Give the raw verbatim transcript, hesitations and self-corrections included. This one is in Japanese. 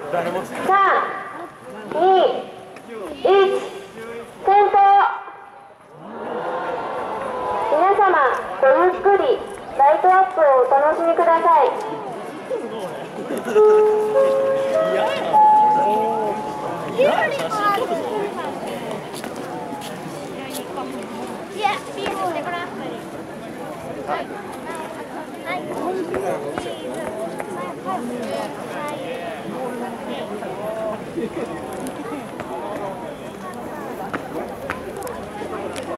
に、いち、点灯。皆様、ごゆっくりライトアップをお楽しみください。はい。